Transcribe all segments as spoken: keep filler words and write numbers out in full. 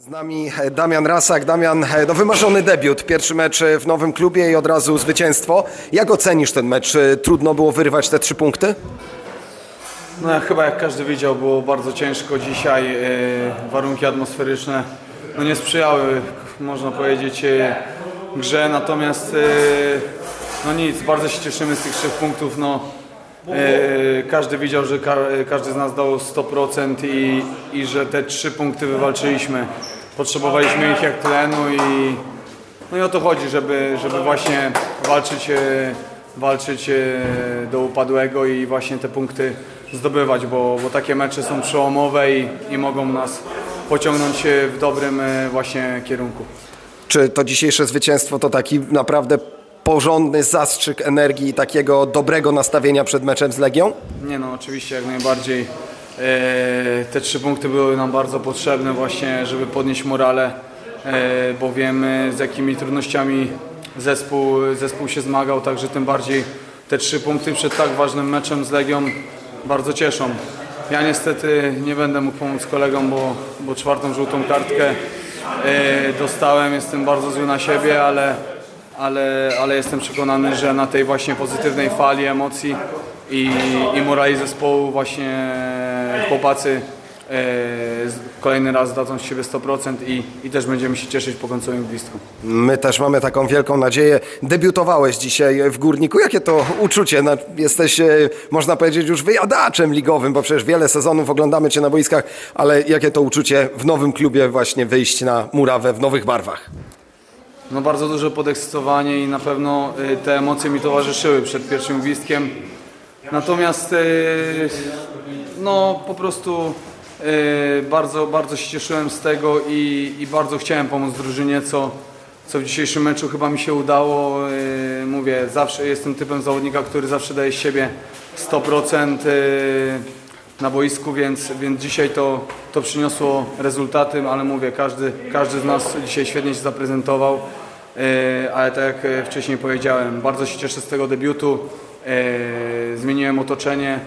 Z nami Damian Rasak. Damian, no wymarzony debiut, pierwszy mecz w nowym klubie i od razu zwycięstwo. Jak ocenisz ten mecz? Trudno było wyrwać te trzy punkty? No ja chyba jak każdy widział, było bardzo ciężko dzisiaj. E, warunki atmosferyczne no nie sprzyjały, można powiedzieć, e, grze, natomiast e, no nic, bardzo się cieszymy z tych trzech punktów. No, e, każdy widział, że ka każdy z nas dał sto procent i, i że te trzy punkty wywalczyliśmy. Potrzebowaliśmy ich jak tlenu i, no i o to chodzi, żeby, żeby właśnie walczyć, e, walczyć e, do upadłego i właśnie te punkty zdobywać, bo, bo takie mecze są przełomowe i, i mogą nas pociągnąć w dobrym właśnie kierunku. Czy to dzisiejsze zwycięstwo to taki naprawdę porządny zastrzyk energii i takiego dobrego nastawienia przed meczem z Legią? Nie no, oczywiście jak najbardziej. E, te trzy punkty były nam bardzo potrzebne właśnie, żeby podnieść morale, e, bo wiemy z jakimi trudnościami zespół, zespół się zmagał, także tym bardziej te trzy punkty przed tak ważnym meczem z Legią bardzo cieszą. Ja niestety nie będę mógł pomóc kolegom, bo, bo czwartą żółtą kartkę e, dostałem. Jestem bardzo zły na siebie, ale, ale, ale jestem przekonany, że na tej właśnie pozytywnej fali emocji i, i morali zespołu właśnie chłopacy e, kolejny raz dadzą z siebie sto procent i, i też będziemy się cieszyć po końcowym gwizdku. My też mamy taką wielką nadzieję. Debiutowałeś dzisiaj w Górniku. Jakie to uczucie? No, jesteś, można powiedzieć, już wyjadaczem ligowym, bo przecież wiele sezonów oglądamy Cię na boiskach, ale jakie to uczucie w nowym klubie właśnie wyjść na murawę w nowych barwach? No bardzo duże podekscytowanie i na pewno te emocje mi towarzyszyły przed pierwszym gwizdkiem. Natomiast no po prostu bardzo, bardzo się cieszyłem z tego i, i bardzo chciałem pomóc drużynie, co, co w dzisiejszym meczu chyba mi się udało. Mówię, zawsze jestem typem zawodnika, który zawsze daje z siebie sto procent na boisku, więc, więc dzisiaj to, to przyniosło rezultaty, ale mówię, każdy, każdy z nas dzisiaj świetnie się zaprezentował, ale tak jak wcześniej powiedziałem, bardzo się cieszę z tego debiutu, zmieniłem otoczenie.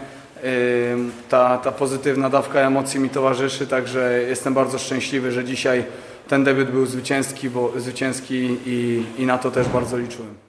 Ta, ta pozytywna dawka emocji mi towarzyszy, także jestem bardzo szczęśliwy, że dzisiaj ten debiut był zwycięski, bo, zwycięski i, i na to też bardzo liczyłem.